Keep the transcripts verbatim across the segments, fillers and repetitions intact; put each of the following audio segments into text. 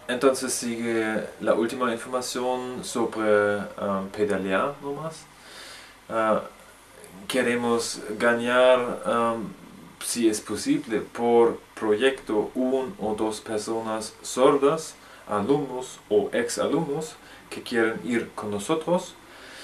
entonces sigue la última información sobre um, pedalear nomás. Uh, queremos ganar, um, si es posible, por proyecto un o dos personas sordas, alumnos o ex-alumnos que quieren ir con nosotros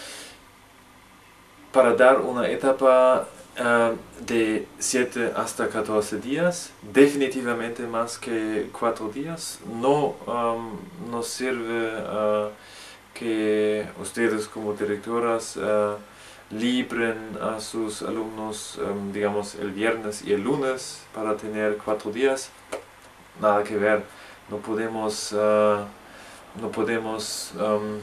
para dar una etapa uh, de siete hasta catorce días, definitivamente más que cuatro días. No um, nos sirve uh, que ustedes como directoras uh, libren a sus alumnos, um, digamos, el viernes y el lunes para tener cuatro días. Nada que ver, no podemos, uh, no podemos um,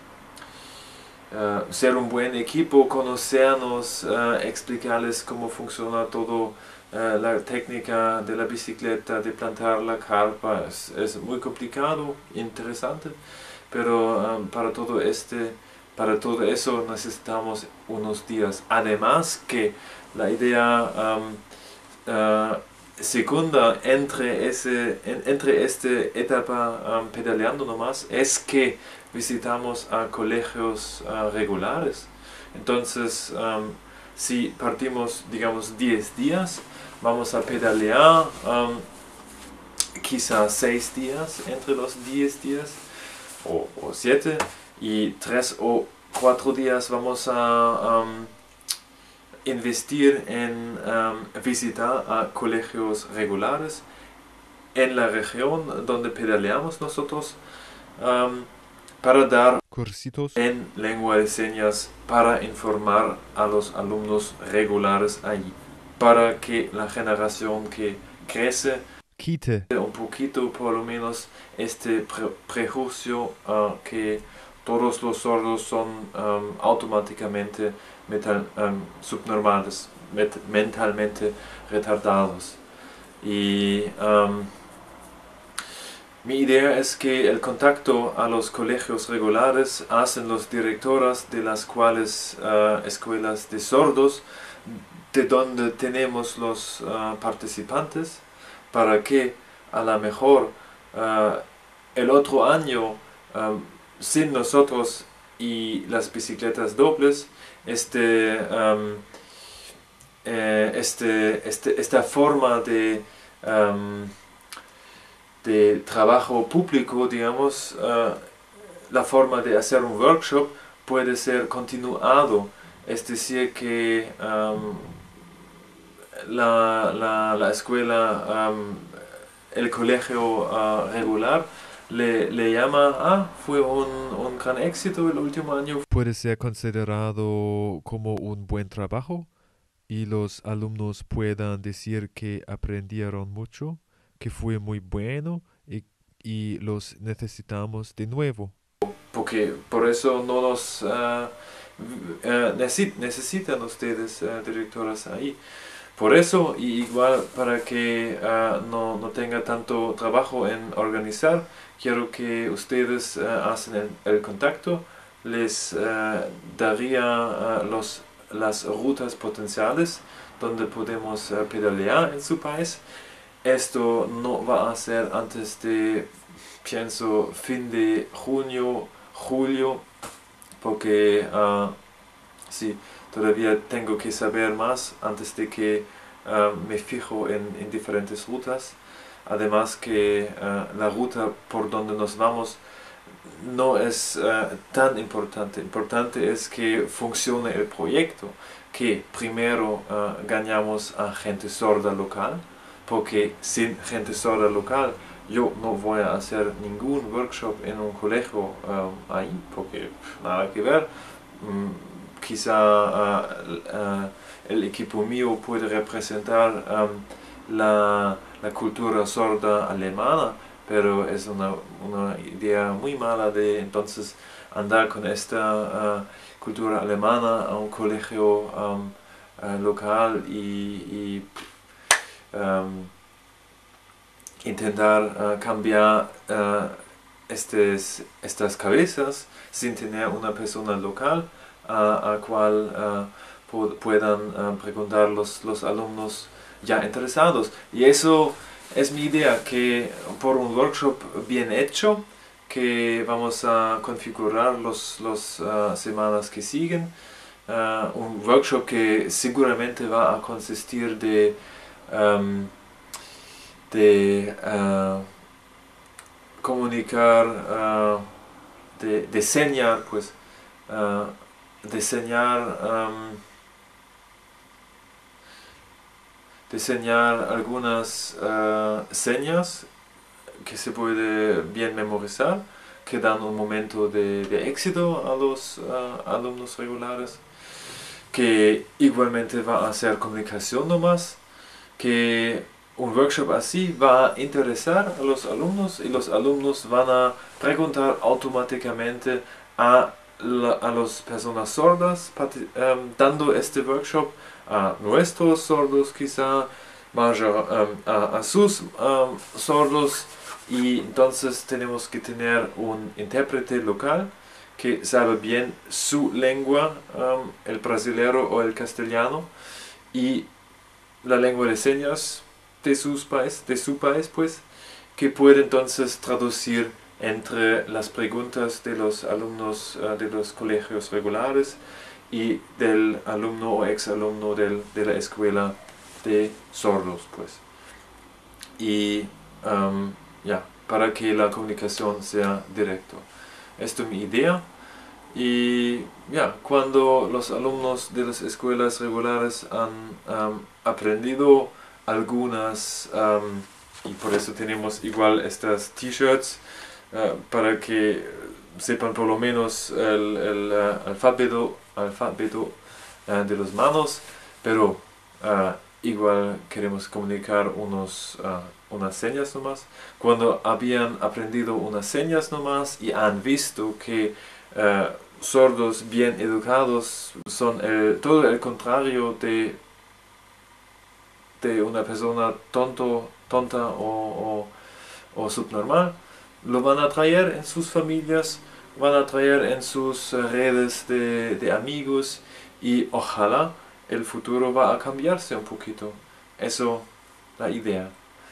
uh, ser un buen equipo, conocernos, uh, explicarles cómo funciona todo, uh, la técnica de la bicicleta, de plantar la carpa. Es, es muy complicado, interesante, pero um, para todo este Para todo eso necesitamos unos días. Además que la idea um, uh, segunda entre, ese, en, entre esta etapa um, pedaleando nomás es que visitamos a colegios uh, regulares. Entonces, um, si partimos, digamos, diez días, vamos a pedalear um, quizás seis días entre los diez días o, o siete. Y tres o cuatro días vamos a um, investir en um, visitar a colegios regulares en la región donde pedaleamos nosotros, um, para dar cursitos en lengua de señas, para informar a los alumnos regulares allí, para que la generación que crece quite un poquito por lo menos este pre prejuicio uh, que todos los sordos son um, automáticamente metal, um, subnormales, met mentalmente retardados. Y um, mi idea es que el contacto a los colegios regulares hacen los directoras de las cuales uh, escuelas de sordos, de donde tenemos los uh, participantes, para que a lo mejor uh, el otro año, um, sin nosotros y las bicicletas dobles, este, um, eh, este, este, esta forma de, um, de trabajo público, digamos, uh, la forma de hacer un workshop puede ser continuado, es decir que um, la, la, la escuela, um, el colegio uh, regular le, le llama, ah, fue un, un gran éxito el último año. puede ser considerado como un buen trabajo y los alumnos puedan decir que aprendieron mucho, que fue muy bueno y, y los necesitamos de nuevo. Porque por eso no los uh, uh, necesitan, necesitan ustedes, uh, directoras, ahí. Por eso, y igual para que uh, no, no tenga tanto trabajo en organizar, quiero que ustedes uh, hacen el, el contacto, les uh, daría uh, los, las rutas potenciales donde podemos uh, pedalear en su país. Esto no va a ser antes de, pienso, fin de junio, julio, porque uh, sí, todavía tengo que saber más antes de que uh, me fijo en, en diferentes rutas. Además que uh, la ruta por donde nos vamos no es uh, tan importante. Importante es que funcione el proyecto, que primero uh, ganamos a gente sorda local, porque sin gente sorda local yo no voy a hacer ningún workshop en un colegio uh, ahí, porque nada que ver. Um, quizá uh, uh, el equipo mío puede representar um, la, la cultura sorda alemana, pero es una, una idea muy mala de entonces andar con esta uh, cultura alemana a un colegio um, uh, local y, y um, intentar uh, cambiar uh, estes, estas cabezas sin tener una persona local a, a cual uh, puedan uh, preguntar los, los alumnos ya interesados. Y eso es mi idea que por un workshop bien hecho, que vamos a configurar los, los uh, semanas que siguen, uh, un workshop que seguramente va a consistir de, um, de uh, comunicar, uh, de, de señar, pues, uh, de señar, um, diseñar algunas uh, señas que se puede bien memorizar, que dan un momento de, de éxito a los uh, alumnos regulares, que igualmente va a ser comunicación nomás, que un workshop así va a interesar a los alumnos y los alumnos van a preguntar automáticamente a, la, a las personas sordas um, dando este workshop, a nuestros sordos quizá, mayor, um, a, a sus um, sordos, y entonces tenemos que tener un intérprete local que sabe bien su lengua, um, el brasilero o el castellano, y la lengua de señas de, sus país, de su país, pues, que puede entonces traducir entre las preguntas de los alumnos uh, de los colegios regulares y del alumno o exalumno del, de la escuela de sordos, pues. Y um, ya, para que la comunicación sea directa. Esto es mi idea. Y ya, cuando los alumnos de las escuelas regulares han um, aprendido algunas, um, y por eso tenemos igual estas t-shirts, uh, para que sepan por lo menos el, el uh, alfabeto, alfabeto uh, de las manos, pero uh, igual queremos comunicar unos, uh, unas señas nomás. Cuando habían aprendido unas señas nomás y han visto que uh, sordos bien educados son el, todo el contrario de, de una persona tonto, tonta o, o, o subnormal, lo van a traer en sus familias, van a traer en sus redes de, de amigos, y ojalá el futuro va a cambiarse un poquito. Eso la idea.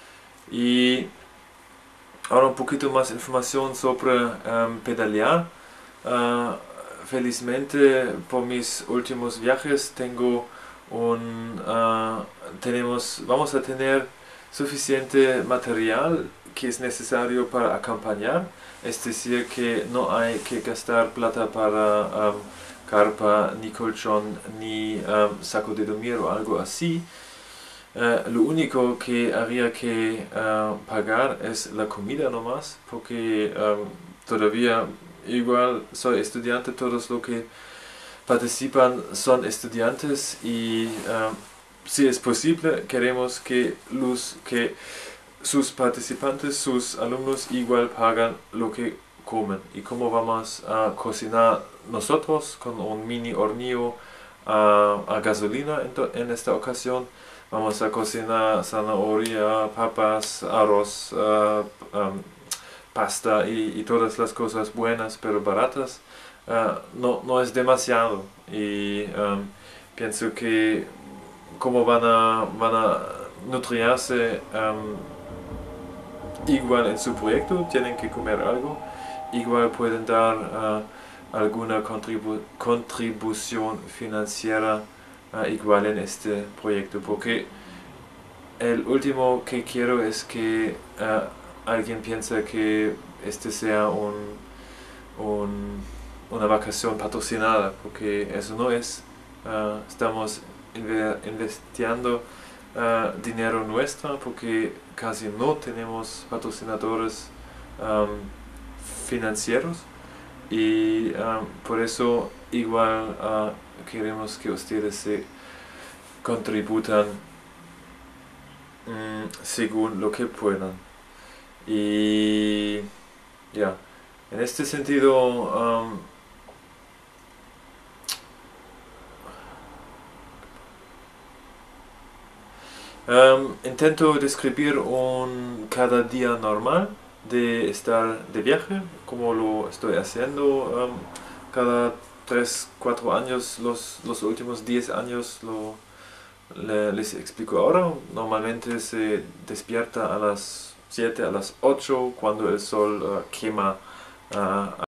Y ahora un poquito más información sobre um, pedalear. Uh, felizmente por mis últimos viajes tengo un uh, tenemos vamos a tener suficiente material que es necesario para acompañar, es decir, que no hay que gastar plata para um, carpa, ni colchón, ni um, saco de dormir o algo así. Uh, lo único que habría que uh, pagar es la comida nomás, porque um, todavía igual soy estudiante, todos los que participan son estudiantes, y uh, si es posible queremos que los que sus participantes, sus alumnos igual pagan lo que comen. Y cómo vamos a cocinar nosotros con un mini hornillo uh, a gasolina en, en esta ocasión. Vamos a cocinar zanahoria, papas, arroz, uh, um, pasta y, y todas las cosas buenas pero baratas. Uh, no, no es demasiado, y um, pienso que como van a, van a nutrirse um, igual en su proyecto, tienen que comer algo, igual pueden dar uh, alguna contribu contribución financiera uh, igual en este proyecto, porque el último que quiero es que uh, alguien piensa que este sea un, un, una vacación patrocinada, porque eso no es. Uh, estamos investiendo uh, dinero nuestro, porque casi no tenemos patrocinadores um, financieros, y um, por eso igual uh, queremos que ustedes se contribuyan um, según lo que puedan. Y ya, en este sentido um, um, intento describir un cada día normal de estar de viaje, como lo estoy haciendo um, cada tres cuatro años, los, los últimos diez años lo, Le- les explico ahora. Normalmente se despierta a las siete, a las ocho cuando el sol ah, quema ah,